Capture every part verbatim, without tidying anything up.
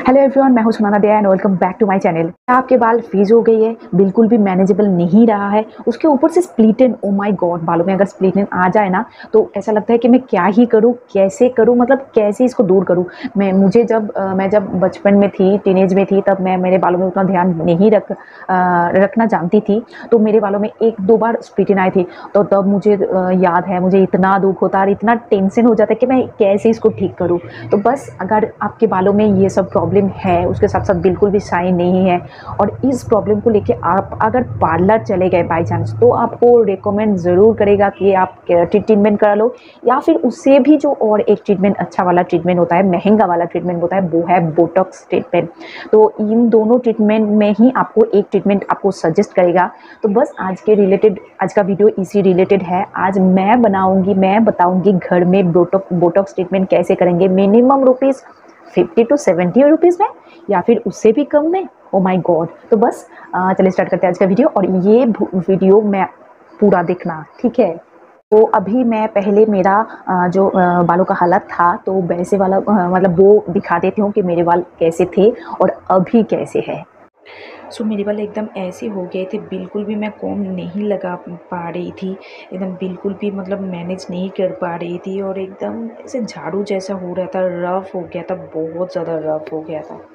Hello everyone, मैं हूं Sunanda Daya and welcome back to my channel. आपके बाल फ्रीज हो गई है, बिल्कुल भी मैनेजेबल नहीं रहा है, उसके ऊपर से split end, oh my god, बालों में अगर स्प्लिट एंड आ जाए ना तो ऐसा लगता है कि मैं क्या ही करूं, कैसे करूं, मतलब कैसे इसको दूर करूं। मैं मुझे जब आ, मैं जब बचपन में थी, टीनेज में थी, तब मैं मेरे बालों में उतना ध्यान नहीं रख आ, रखना जानती थी, तो मेरे बालों में एक दो बार स्प्लिट एंड आई थी। तो तब मुझे आ, याद है, मुझे इतना दुख होता और इतना टेंशन हो जाता है कि मैं कैसे इसको ठीक करूँ। तो बस अगर आपके बालों में ये सब प्रॉब्लम है, उसके साथ साथ बिल्कुल भी शाइन नहीं है और इस प्रॉब्लम को लेके आप अगर पार्लर चले गए बाई चांस, तो आपको रिकमेंड ज़रूर करेगा कि आप ट्रीटमेंट करा लो, या फिर उससे भी जो और एक ट्रीटमेंट अच्छा वाला ट्रीटमेंट होता है, महंगा वाला ट्रीटमेंट होता है, वो है बोटॉक्स ट्रीटमेंट। तो इन दोनों ट्रीटमेंट में ही आपको एक ट्रीटमेंट आपको सजेस्ट करेगा। तो बस आज के रिलेटेड आज का वीडियो इसी रिलेटेड है। आज मैं बनाऊंगी मैं बताऊंगी घर में बोटॉक्स बोटॉक्स ट्रीटमेंट कैसे करेंगे, minimum rupees fifty to seventy rupees में, या फिर उससे भी कम में। Oh my god. तो बस चलिए स्टार्ट करते हैं आज का वीडियो, और ये वीडियो मैं पूरा देखना, ठीक है। तो अभी मैं पहले मेरा जो बालों का हालत था, तो वैसे वाला मतलब वो दिखा देती हूँ कि मेरे बाल कैसे थे और अभी कैसे है। सो मेरे बाल एकदम ऐसे हो गए थे, बिल्कुल भी मैं कॉम्ब नहीं लगा पा रही थी, एकदम बिल्कुल भी मतलब मैनेज नहीं कर पा रही थी, और एकदम ऐसे झाड़ू जैसा हो रहा था, रफ़ हो गया था, बहुत ज़्यादा रफ़ हो गया था।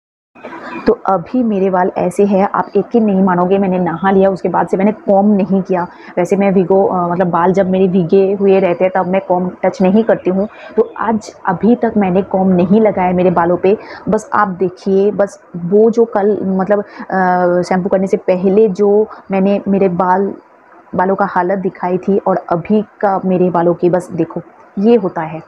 तो अभी मेरे बाल ऐसे हैं, आप यकीन नहीं मानोगे, मैंने नहा लिया, उसके बाद से मैंने कॉम्ब नहीं किया। वैसे मैं भिगो मतलब बाल जब मेरे भीगे हुए रहते हैं तब मैं कॉम्ब टच नहीं करती हूँ, तो आज अभी तक मैंने कॉम्ब नहीं लगाया मेरे बालों पे। बस आप देखिए, बस वो जो कल मतलब शैम्पू करने से पहले जो मैंने मेरे बाल बालों का हालत दिखाई थी और अभी का मेरे बालों की, बस देखो ये होता है।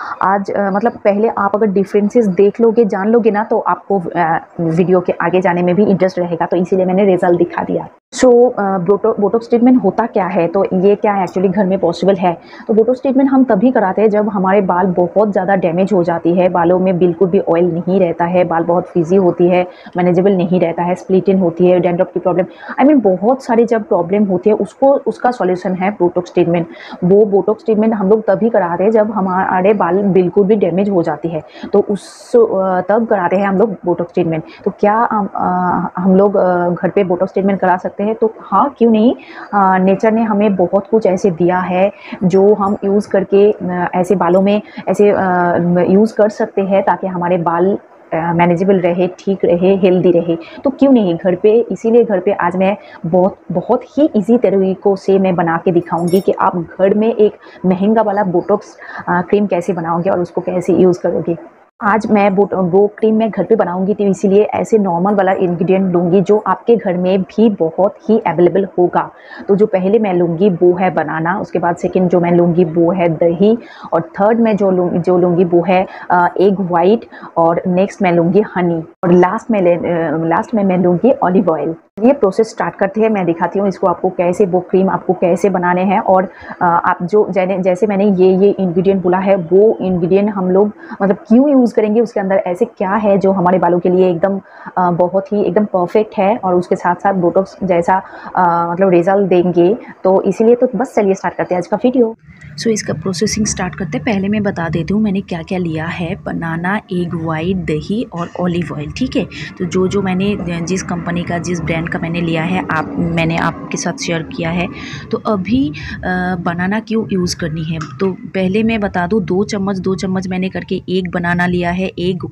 आज आ, मतलब पहले आप अगर डिफरेंसेस देख लोगे, जान लोगे ना, तो आपको आ, वीडियो के आगे जाने में भी इंटरेस्ट रहेगा, तो इसीलिए मैंने रिजल्ट दिखा दिया। सो बोटो बोटॉक्स ट्रीटमेंट होता क्या है, तो ये क्या है एक्चुअली घर में पॉसिबल है। तो बोटॉक्स ट्रीटमेंट हम तभी कराते हैं जब हमारे बाल बहुत ज़्यादा डैमेज हो जाती है, बालों में बिल्कुल भी ऑयल नहीं रहता है, बाल बहुत फिजी होती है, मैनेजेबल नहीं रहता है, स्प्लिटिन होती है, डैंड्रफ की प्रॉब्लम, आई मीन बहुत सारी जब प्रॉब्लम होती है, उसको उसका सॉल्यूशन है बोटॉक्स ट्रीटमेंट। वो बोटॉक्स ट्रीटमेंट हम लोग तभी कराते हैं जब हमारे बाल बिल्कुल भी डैमेज हो जाती है, तो उस तब कराते हैं हम लोग बोटॉक्स ट्रीटमेंट। तो क्या हम, आ, हम लोग घर पे बोटॉक्स ट्रीटमेंट करा सकते हैं? तो हाँ, क्यों नहीं। आ, नेचर ने हमें बहुत कुछ ऐसे दिया है जो हम यूज़ करके ऐसे बालों में ऐसे यूज़ कर सकते हैं ताकि हमारे बाल मैनेजेबल रहे, ठीक रहे, हेल्दी रहे। तो क्यों नहीं घर पे, इसीलिए घर पे आज मैं बहुत बहुत ही इजी तरीक़ों से मैं बना के दिखाऊंगी कि आप घर में एक महंगा वाला बोटॉक्स क्रीम कैसे बनाओगे और उसको कैसे यूज़ करोगे। आज मैं वो वो क्रीम मैं घर पे बनाऊंगी, तो इसीलिए ऐसे नॉर्मल वाला इंग्रेडिएंट लूँगी जो आपके घर में भी बहुत ही अवेलेबल होगा। तो जो पहले मैं लूँगी वो है बनाना, उसके बाद सेकंड जो मैं लूँगी वो है दही, और थर्ड मैं जो लूँ जो लूँगी वो है एग वाइट, और नेक्स्ट मैं लूँगी हनी, और लास्ट में लास्ट में मैं लूँगी ऑलिव ऑयल। ये प्रोसेस स्टार्ट करते हैं, मैं दिखाती हूँ इसको आपको कैसे, वो क्रीम आपको कैसे बनाने हैं। और आप जो जैसे मैंने ये ये इंग्रेडिएंट बोला है, वो इंग्रेडिएंट हम लोग मतलब क्यों यूज़ करेंगे, उसके अंदर ऐसे क्या है जो हमारे बालों के लिए एकदम बहुत ही एकदम परफेक्ट है, और उसके साथ साथ बोटॉक्स जैसा आ, मतलब रिजल्ट देंगे। तो इसीलिए तो बस चलिए स्टार्ट करते हैं आज का वीडियो। सो so, इसका प्रोसेसिंग स्टार्ट करते हैं। पहले मैं बता देती हूँ मैंने क्या क्या लिया है। बनाना, एग वाइट, दही और ऑलिव ऑयल, ठीक है। तो जो जो मैंने जिस कंपनी का, जिस ब्रांड का मैंने लिया है, आप मैंने आपके साथ शेयर किया है। तो अभी आ, बनाना क्यों यूज़ करनी है, तो पहले मैं बता दूँ, दो चम्मच दो चम्मच मैंने करके एक बनाना लिया है, एक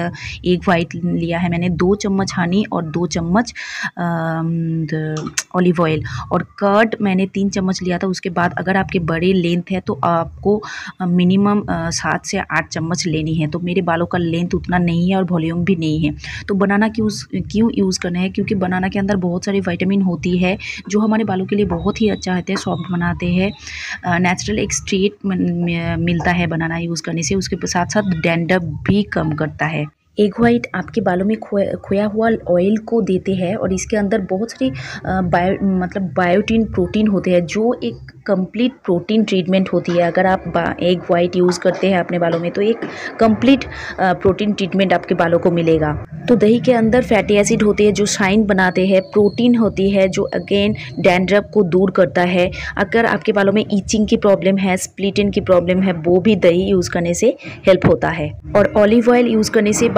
एग वाइट लिया है मैंने, दो चम्मच हनी और दो चम्मच ऑलिव ऑयल, और कर्ड मैंने तीन चम्मच लिया था। उसके बाद अगर आपके बड़े लेंथ है तो आपको मिनिमम सात से आठ चम्मच लेनी है। तो मेरे बालों का लेंथ उतना नहीं है और वॉल्यूम भी नहीं है। तो बनाना क्यों क्यों यूज़ करना है, क्योंकि बनाना के अंदर बहुत सारी विटामिन होती है जो हमारे बालों के लिए बहुत ही अच्छा होता है, सॉफ्ट बनाते हैं, नेचुरल एक स्ट्रेट मिलता है बनाना यूज़ करने से। उसके साथ साथ डैंड्रफ भी कम करता है। एग वाइट आपके बालों में खोया खोया हुआ ऑयल को देते हैं, और इसके अंदर बहुत सारी बायो मतलब बायोटिन प्रोटीन होते हैं जो एक कंप्लीट प्रोटीन ट्रीटमेंट होती है। अगर आप एग वाइट यूज़ करते हैं अपने बालों में तो एक कंप्लीट प्रोटीन ट्रीटमेंट आपके बालों को मिलेगा। तो दही के अंदर फैटी एसिड होती है जो शाइन बनाते हैं, प्रोटीन होती है जो अगेन डैंड्रफ को दूर करता है। अगर आपके बालों में ईचिंग की प्रॉब्लम है, स्प्लिट एंड की प्रॉब्लम है, वो भी दही यूज़ करने से हेल्प होता है। और ऑलिव ऑयल यूज़ करने से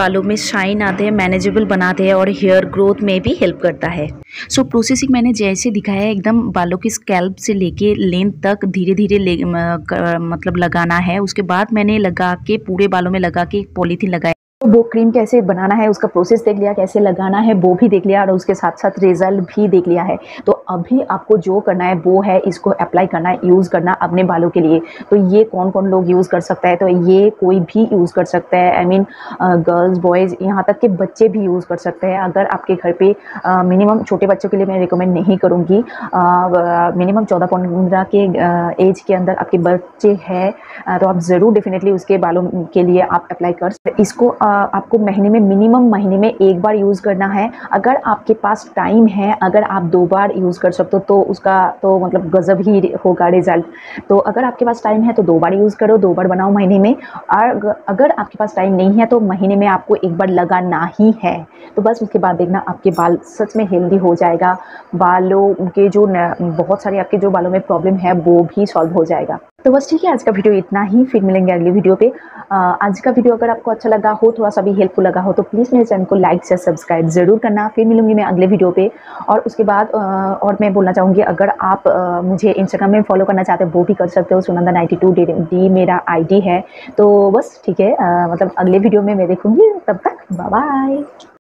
बालों में शाइन आते हैं, मैनेजेबल बनाते हैं और हेयर ग्रोथ में भी हेल्प करता है। सो so, प्रोसेसिंग मैंने जैसे दिखाया है एकदम बालों की स्कैल्प से लेके लेंथ तक धीरे धीरे ले, मतलब लगाना है। उसके बाद मैंने लगा के पूरे बालों में लगा के एक पॉलीथीन लगाया। तो वो क्रीम कैसे बनाना है उसका प्रोसेस देख लिया, कैसे लगाना है वो भी देख लिया और उसके साथ साथ रिजल्ट भी देख लिया है। तो अभी आपको जो करना है वो है इसको अप्लाई करना, यूज़ करना अपने बालों के लिए। तो ये कौन कौन लोग यूज़ कर सकता है, तो ये कोई भी यूज़ कर सकता है। आई मीन गर्ल्स बॉयज़ यहाँ तक के बच्चे भी यूज़ कर सकते हैं। अगर आपके घर पे मिनिमम छोटे बच्चों के लिए मैं रिकमेंड नहीं करूँगी, मिनिमम चौदह पंद्रह के एज के अंदर आपके बच्चे हैं तो आप ज़रूर डेफिनेटली उसके बालों के लिए आप अप्लाई कर सकते। इसको आपको महीने में मिनिमम महीने में एक बार यूज़ करना है। अगर आपके पास टाइम है, अगर आप दो बार यूज़ कर सकते हो तो उसका तो मतलब गज़ब ही होगा रिजल्ट। तो अगर आपके पास टाइम है तो दो बार यूज़ करो, दो बार बनाओ महीने में। और अगर आपके पास टाइम नहीं है तो महीने में आपको एक बार लगाना ही है। तो बस उसके बाद देखना आपके बाल सच में हेल्दी हो जाएगा। बालों के जो बहुत सारे आपके जो बालों में प्रॉब्लम है वो भी सॉल्व हो जाएगा। तो बस ठीक है, आज का वीडियो इतना ही, फिर मिलेंगे अगले वीडियो पे। आज का वीडियो अगर आपको अच्छा लगा हो, थोड़ा सा भी हेल्पफुल लगा हो तो प्लीज़ मेरे चैनल को लाइक से सब्सक्राइब ज़रूर करना। फिर मिलूंगी मैं अगले वीडियो पे। और उसके बाद और मैं बोलना चाहूँगी, अगर आप मुझे इंस्टाग्राम में फॉलो करना चाहते हो वो भी कर सकते हो। सुनंदा नाइन्टी टू डी मेरा आईडी है। तो बस ठीक है, मतलब अगले वीडियो में मैं देखूँगी। तब तक बाय बाय।